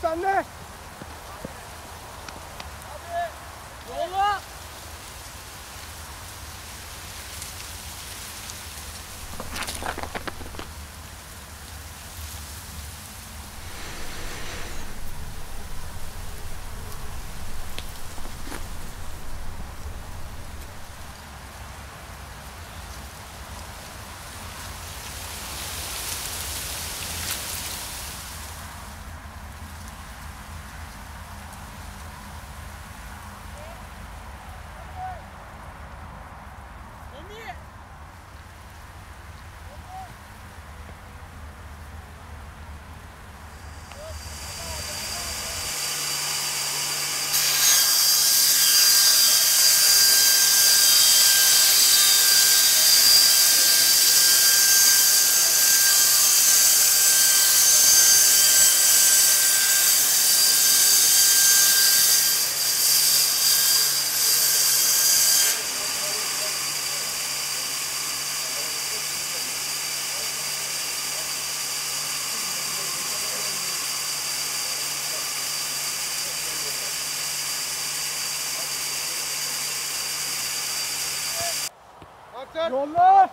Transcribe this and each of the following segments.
sen de. Yolla. Yolla.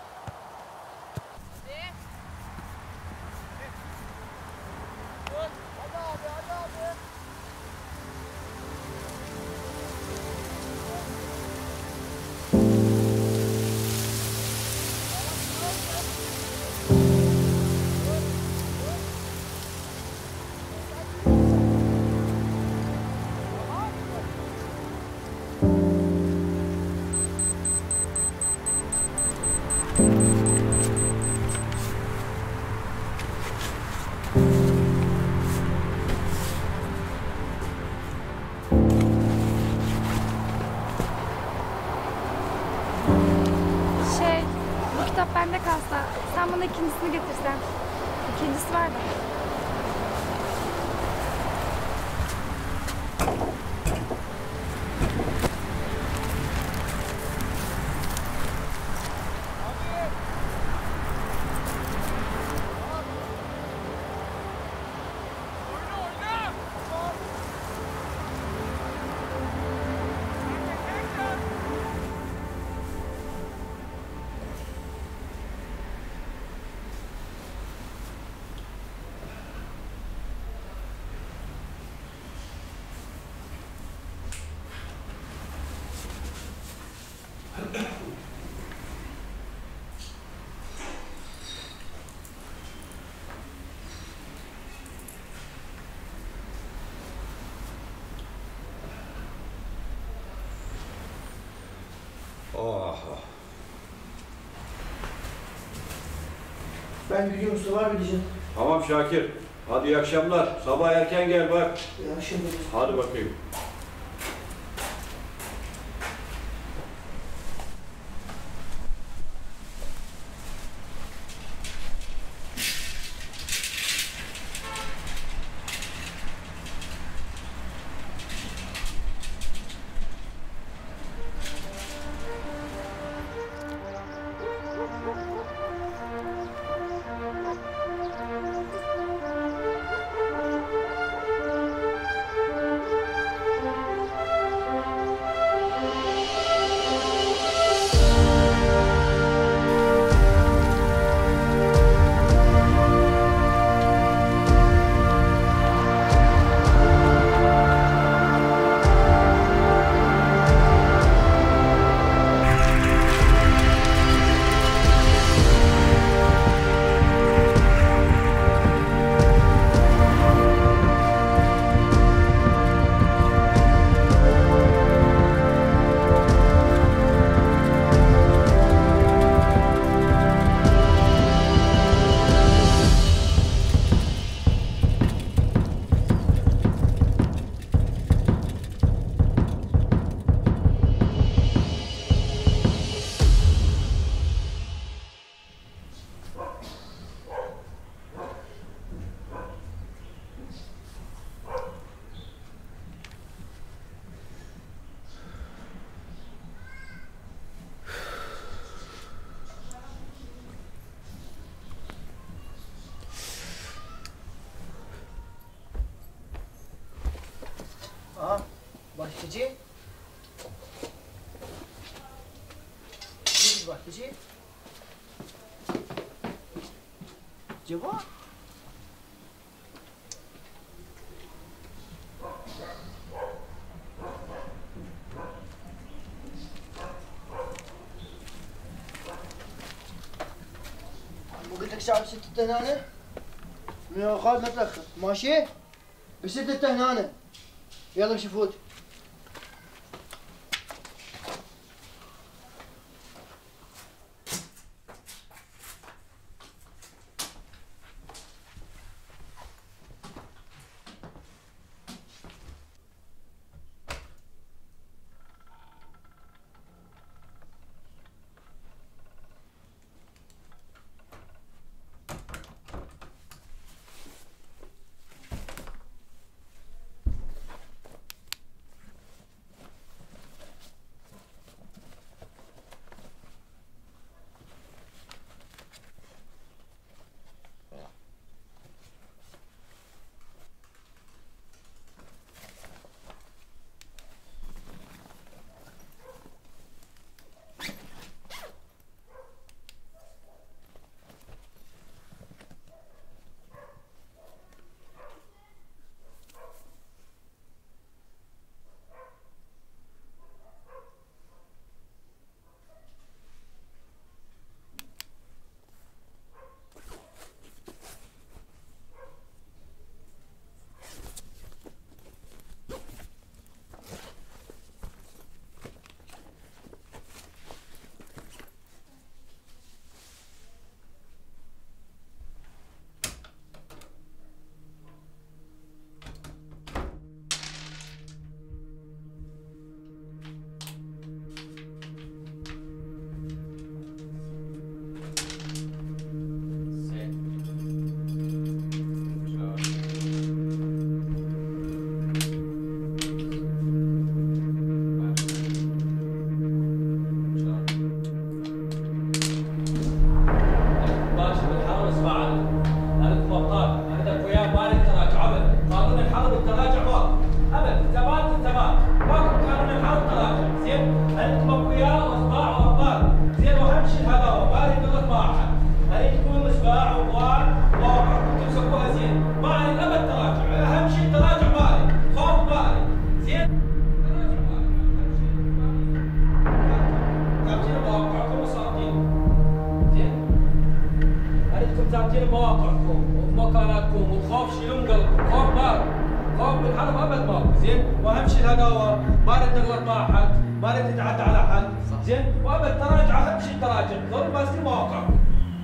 Bu kitap bende kalsa, sen bana ikincisini getirsen. İkincisi var da. Oh. Ben gidiyorum, Mustafa abi diyeceğim. Tamam Şakir. Hadi iyi akşamlar. Sabah erken gel bak. İyi akşamlar. Hadi bakayım. تجي؟ تجي؟ جوا؟ مو قلت لك شعب ست هنا؟ من خالد لا تلخص ماشي؟ بس انت هنا يلا امشي فوت. تعطينا مواقعكم ومكاناتكم والخوف شيلوا من قلبكم، خوف مال، خوف من الحرب ابد ماكو، زين؟ واهم شيء الهداوه، ما نريد نغلط مع احد، ما نريد نتعدى على احد، زين؟ وابد تراجع اهم شيء التراجع، ظلوا ماسكين مواقعكم.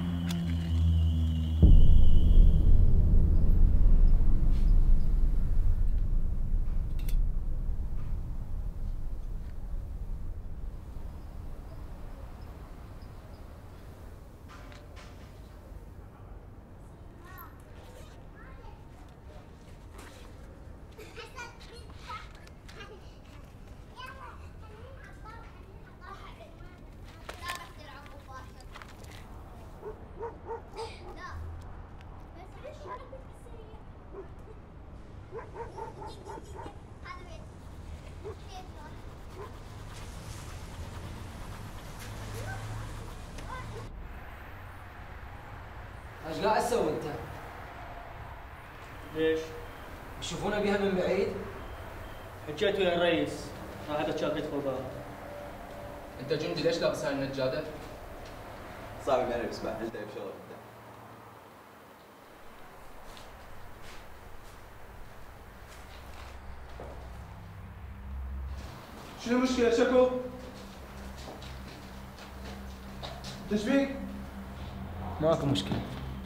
ايش قاعد تسوي انت؟ ليش؟ يشوفونا بيها من بعيد؟ حكيت ويا الرئيس، ما حدا شاف يدخل بها. انت جندي ليش لابس هاي النجاده؟ صعب يعني بسمع انت بشغلك انت. شنو المشكلة شكو؟ تشبيك؟ ماكو مشكلة.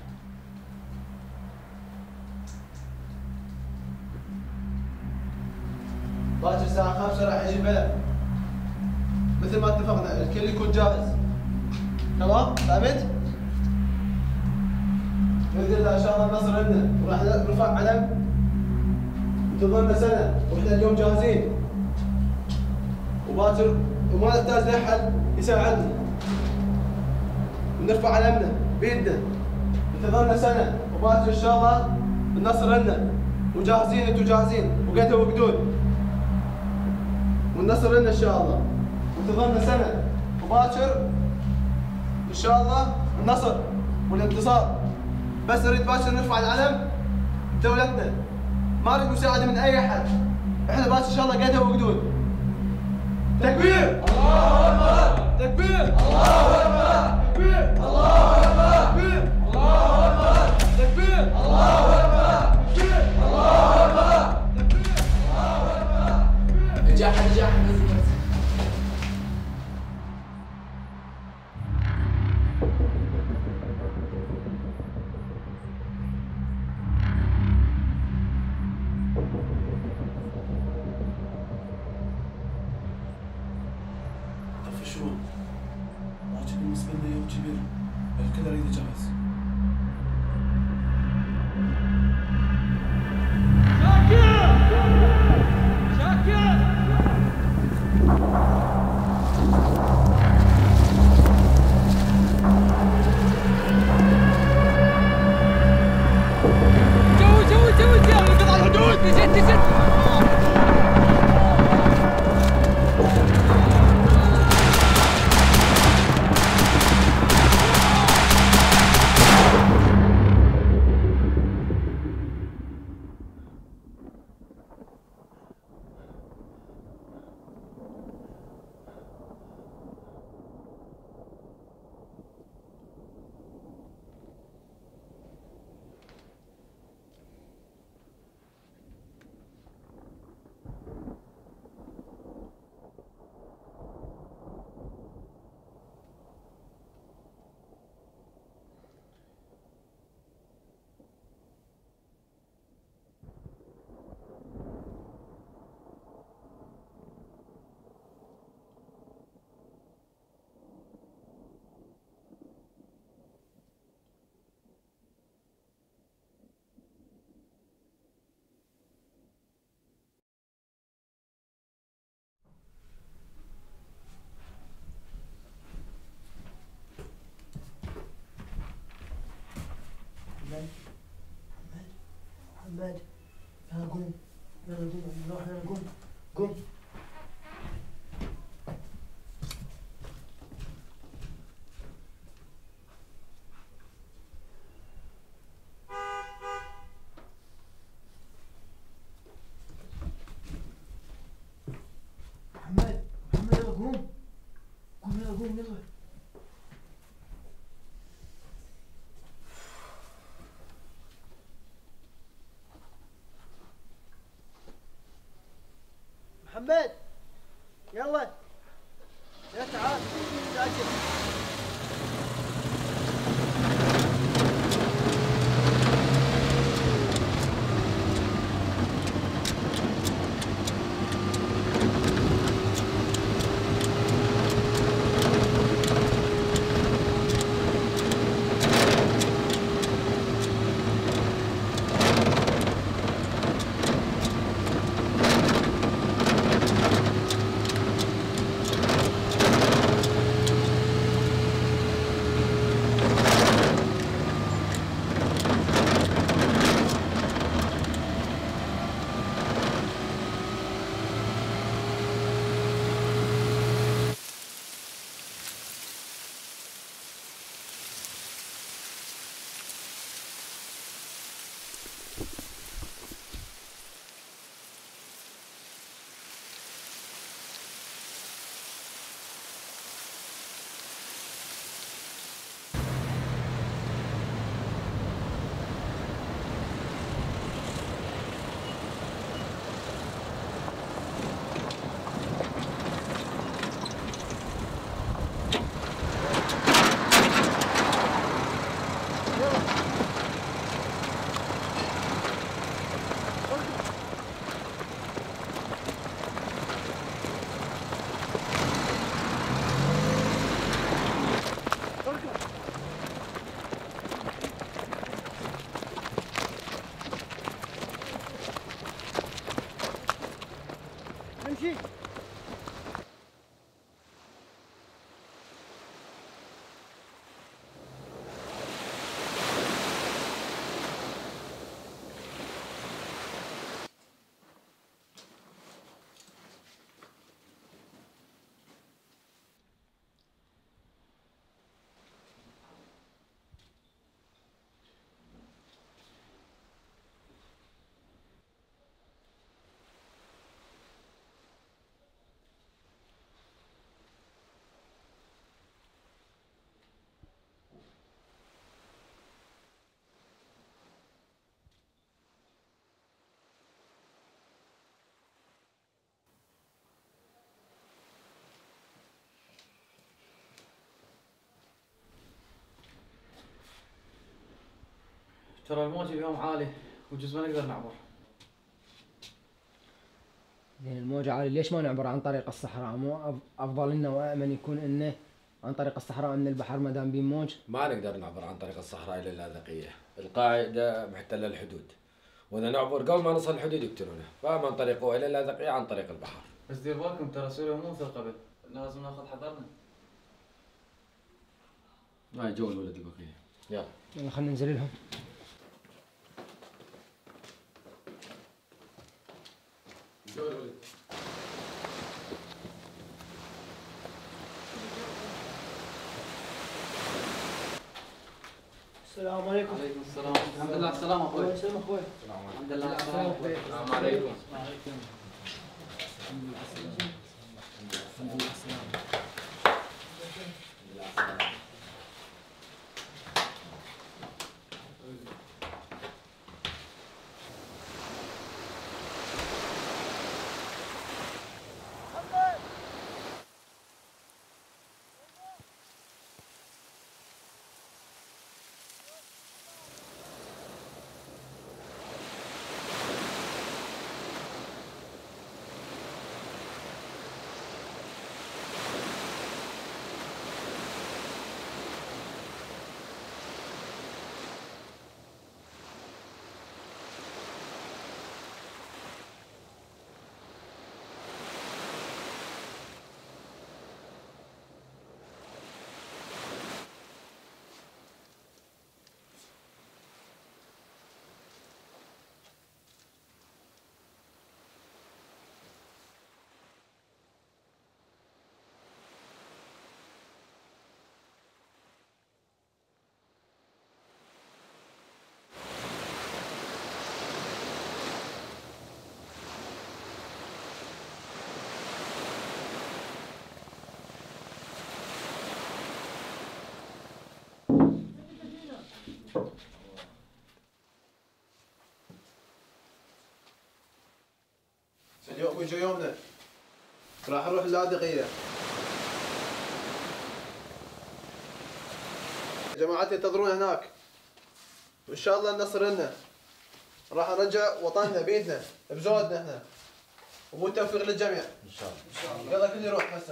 باكر الساعة 5 راح يجي البلد. مثل ما اتفقنا الكل يكون جاهز. تمام؟ فهمت؟ بإذن الله إن شاء الله النصر عندنا وراح نرفع علم انتظرنا سنة واحنا اليوم جاهزين. وباكر وما نحتاج لأحد يساعدنا. ونرفع علمنا بيدنا. انتظرنا سنة وباكر إن شاء الله النصر عندنا. وجاهزين انتم جاهزين وقدوا وقدود. والنصر لنا ان شاء الله. انتظرنا سنه وباكر ان شاء الله النصر والانتصار. بس نريد باكر نرفع العلم بدولتنا، ما نريد مساعده من اي احد. احنا باكر ان شاء الله قدها وقدود. تكبير! الله اكبر! تكبير! الله اكبر! تكبير! الله اكبر! تكبير! الله اكبر! تكبير! الله اكبر! تكبير! الله اكبر! نجاح نجاح طفشوا. باكر بالنسبه لنا يوم كبير، الكل اريد جاهز. محمد يلا قوم، يلا قوم نروح، يلا قوم قوم. محمد يلا قوم قوم، يلا قوم يلا. محمد يلا يا تعال ساكت. ترى الموج اليوم عالي وجزء ما نقدر نعبر. زين الموج عالي، ليش ما نعبر عن طريق الصحراء؟ مو افضل لنا وامن يكون انه عن طريق الصحراء من البحر ما دام بين موج؟ ما نقدر نعبر عن طريق الصحراء الى اللاذقيه، القاعده محتله الحدود، واذا نعبر قبل ما نصل الحدود يقتلونه، فمن طريقه الى اللاذقيه عن طريق البحر. بس دير بالكم ترى سوريا مو مثل قبل، لازم ناخذ حذرنا. هاي جو الولد البقيه. يلا خلينا ننزل لهم. السلام عليكم. وعليكم السلام. الحمد لله على السلامة اخوي. الله يسلمك اخوي. الحمد لله على السلامة. السلام عليكم. اليوم يجي يومنا، راح نروح اللاذقية. جماعتي ينتظرون هناك، وإن شاء الله النصر لنا. راح نرجع وطننا بيدنا بزودنا احنا، ومو التوفيق للجميع. إن شاء الله. يلا كل يروح هسه.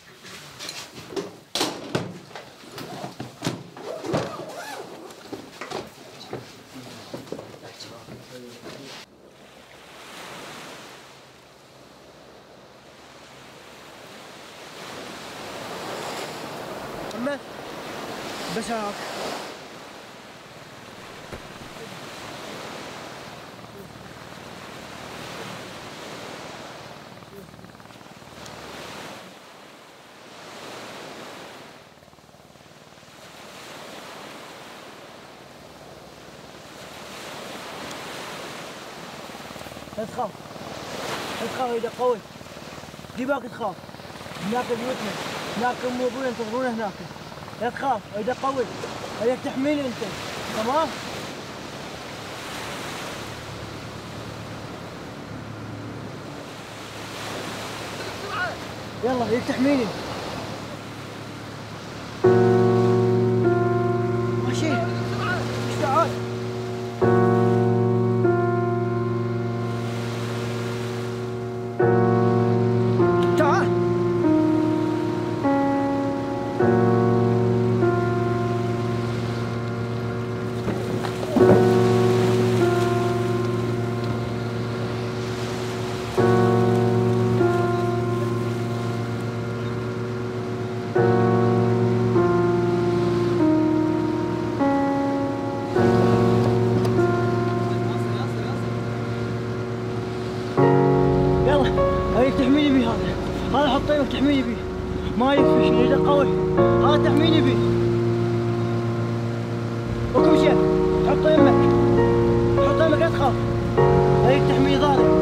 بس هاك لا تخاف، لا تخاف، ايدك قوي، ديباك تخاف. هناك بيوتنا، هناك ابوي ينتظرون هناك. لا تخاف، ايدك قوي، ايدك تحميني انت، تمام؟ يلا ايدك تحميني. ماشي؟ ايش تعال؟ تحميني بيه هذا حط يمك تحميني بيه، ما يكفي شيء، يدك قوي، هذا تحميني بيه. وكل شيء حط يمك، حط يمك لا تخاف، هيك تحميني ظهرك.